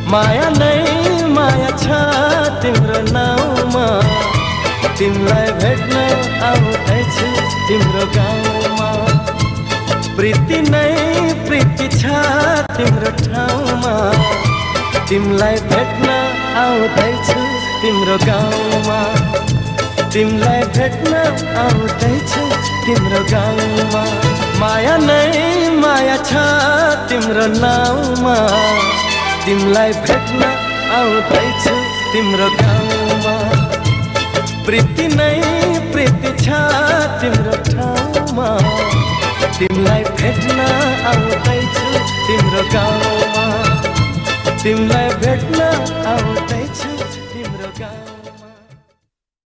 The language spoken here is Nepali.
माया नै माया छ तिम्रो नाउँमा, तिमीलाई भेट्न आउँदैछु तिम्रो गाउँमा। प्रीति नै प्रीति छ तिम्रो ठाउँमा, तिमीलाई भेट्न आउँदैछु तिम्रो गाउँमा, तिमीलाई भेट्न आउँदैछु तिम्रो गाउँमा। माया नै माया छ तिम्रो नाउँमा, तिमीलाई भेट्न आउँदैछु तिम्रो गाउँमा। प्रीति नै प्रीति छ तिम्रो ठाउँमा, तिमीलाई भेट्न आउँदैछु तिम्रो गाउँमा, तिमीलाई भेट्न आउँदैछु